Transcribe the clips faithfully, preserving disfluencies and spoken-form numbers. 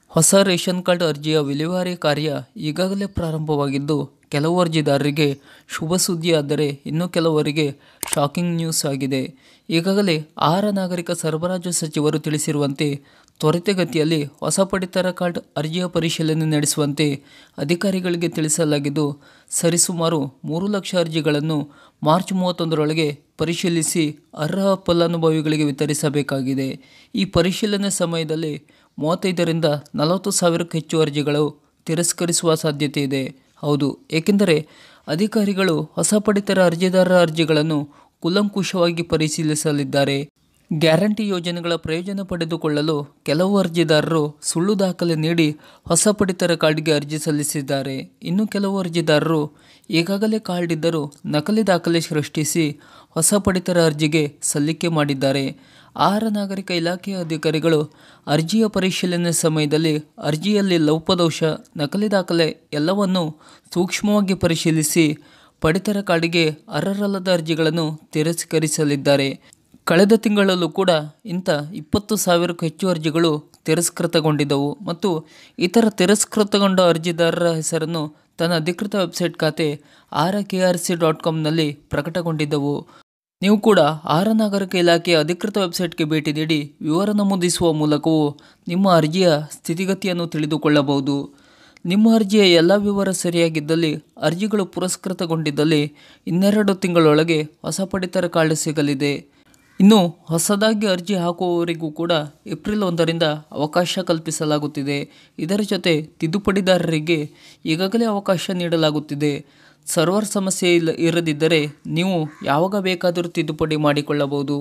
ಹೊಸ ration card ಅರ್ಜಿಯ ವಿಲೇವಾರಿ ಕಾರ್ಯ ಈಗಾಗಲೇ ಪ್ರಾರಂಭವಾಗಿದ್ದು, ಕೆಲವು ಅರ್ಜಿದಾರರಿಗೆ ಶುಭ ಸುದ್ದಿಯಾದರೆ ಇನ್ನು ಕೆಲವರಿಗೆ ಶಾಕಿಂಗ್ ನ್ಯೂಸ್ ಆಗಿದೆ. ಈಗಾಗಲೇ ಆಹಾರ ನಾಗರಿಕ ಸರಬರಾಜು ಸಚಿವರು ತಿಳಿಸಿರುವಂತೆ ತ್ವರಿತಗತಿಯಲ್ಲಿ ಹೊಸ ಪಡಿತರ ಕಾರ್ಡ್ ಅರ್ಜಿಯ ಪರಿಶೀಲನೆ ನಡೆಸುವಂತೆ ಅಧಿಕಾರಿಗಳಿಗೆ ತಿಳಿಸಲಾಗಿದ್ದು, ಸರಿಸುಮಾರು ಮೂರು ಲಕ್ಷ ಅರ್ಜಿಗಳನ್ನು ಮಾರ್ಚ್ ಮೂವತ್ತೊಂದರೊಳಗೆ ಪರಿಶೀಲಿಸಿ ಅರ್ಹ ಫಲಾನುಭವಿಗಳಿಗೆ ವಿತರಿಸಬೇಕಾಗಿದೆ. ಈ ಪರಿಶೀಲನೆ ಸಮಯದಲ್ಲಿ ಮೂವತ್ತೈದರಿಂದ ನಲವತ್ತು ಸಾವಿರಕ್ಕೂ ಹೆಚ್ಚು ಅರ್ಜಿಗಳು ತಿರಸ್ಕರಿಸುವ ಸಾಧ್ಯತೆ ಇದೆ. ಹೌದು, ಏಕೆಂದರೆ ಅಧಿಕಾರಿಗಳು ಹೊಸ ಪಡಿತರ ಅರ್ಜಿದಾರರ ಅರ್ಜಿಗಳನ್ನು ಕೂಲಂಕುಷವಾಗಿ ಪರಿಶೀಲಿಸಲಿದ್ದಾರೆ. ಗ್ಯಾರಂಟಿ ಯೋಜನೆಗಳ ಪ್ರಯೋಜನ ಪಡೆದುಕೊಳ್ಳಲು ಕೆಲವು ಅರ್ಜಿದಾರರು ಸುಳ್ಳು ದಾಖಲೆ ನೀಡಿ ಹೊಸ ಪಡಿತರ ಕಾರ್ಡ್ಗೆ ಅರ್ಜಿ ಸಲ್ಲಿಸಿದ್ದಾರೆ. ಇನ್ನು ಕೆಲವು ಅರ್ಜಿದಾರರು ಈಗಾಗಲೇ ಕಾರ್ಡ್ ಇದ್ದರೂ ನಕಲಿ ದಾಖಲೆ ಸೃಷ್ಟಿಸಿ ಹೊಸ ಪಡಿತರ ಅರ್ಜಿಗೆ ಸಲ್ಲಿಕೆ ಮಾಡಿದ್ದಾರೆ. ಆಹಾರ ನಾಗರಿಕ ಇಲಾಖೆಯ ಅಧಿಕಾರಿಗಳು ಅರ್ಜಿಯ ಪರಿಶೀಲನೆ ಸಮಯದಲ್ಲಿ ಅರ್ಜಿಯಲ್ಲಿ ಲೋಪದೋಷ, ನಕಲಿ ದಾಖಲೆ ಎಲ್ಲವನ್ನೂ ಸೂಕ್ಷ್ಮವಾಗಿ ಪರಿಶೀಲಿಸಿ ಪಡಿತರ ಕಾರ್ಡ್ಗೆ ಅರ್ಹರಲ್ಲದ ಅರ್ಜಿಗಳನ್ನು ತಿರಸ್ಕರಿಸಲಿದ್ದಾರೆ. ಕಳೆದ ತಿಂಗಳಲ್ಲೂ ಕೂಡ ಇಂಥ ಇಪ್ಪತ್ತು ಸಾವಿರಕ್ಕೂ ಹೆಚ್ಚು ಅರ್ಜಿಗಳು ತಿರಸ್ಕೃತಗೊಂಡಿದ್ದವು ಮತ್ತು ಇತರ ತಿರಸ್ಕೃತಗೊಂಡ ಅರ್ಜಿದಾರರ ಹೆಸರನ್ನು ತನ್ನ ಅಧಿಕೃತ ವೆಬ್ಸೈಟ್ ಖಾತೆ ಆಹಾರ ಕೆ ಆರ್ ಸಿ ಡಾಟ್ ಕಾಮ್ನಲ್ಲಿ ಪ್ರಕಟಗೊಂಡಿದ್ದವು. ನೀವು ಕೂಡ ಆಹಾರ ನಾಗರಿಕ ಇಲಾಖೆಯ ಅಧಿಕೃತ ವೆಬ್ಸೈಟ್ಗೆ ಭೇಟಿ ನೀಡಿ ವಿವರ ನಮೂದಿಸುವ ಮೂಲಕವೂ ನಿಮ್ಮ ಅರ್ಜಿಯ ಸ್ಥಿತಿಗತಿಯನ್ನು ತಿಳಿದುಕೊಳ್ಳಬಹುದು. ನಿಮ್ಮ ಅರ್ಜಿಯ ಎಲ್ಲ ವಿವರ ಸರಿಯಾಗಿದ್ದಲ್ಲಿ, ಅರ್ಜಿಗಳು ಪುರಸ್ಕೃತಗೊಂಡಿದ್ದಲ್ಲಿ ಇನ್ನೆರಡು ತಿಂಗಳೊಳಗೆ ಹೊಸ ಪಡಿತರ ಕಾರ್ಡ್ ಸಿಗಲಿದೆ. ಇನ್ನು ಹೊಸದಾಗಿ ಅರ್ಜಿ ಹಾಕುವವರಿಗೂ ಕೂಡ ಏಪ್ರಿಲ್ ಒಂದರಿಂದ ಅವಕಾಶ ಕಲ್ಪಿಸಲಾಗುತ್ತಿದೆ. ಇದರ ಜೊತೆ ತಿದ್ದುಪಡಿದಾರರಿಗೆ ಈಗಾಗಲೇ ಅವಕಾಶ ನೀಡಲಾಗುತ್ತಿದೆ. ಸರ್ವರ್ ಸಮಸ್ಯೆ ಇಲ್ಲ ಇರದಿದ್ದರೆ ನೀವು ಯಾವಾಗ ಬೇಕಾದರೂ ತಿದ್ದುಪಡಿ ಮಾಡಿಕೊಳ್ಳಬಹುದು.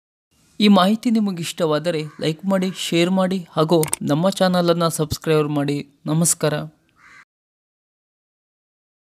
ಈ ಮಾಹಿತಿ ನಿಮಗೆ ಇಷ್ಟವಾದರೆ ಲೈಕ್ ಮಾಡಿ, ಶೇರ್ ಮಾಡಿ ಹಾಗೂ ನಮ್ಮ ಚಾನಲನ್ನು ಸಬ್ಸ್ಕ್ರೈಬ್ ಮಾಡಿ. ನಮಸ್ಕಾರ.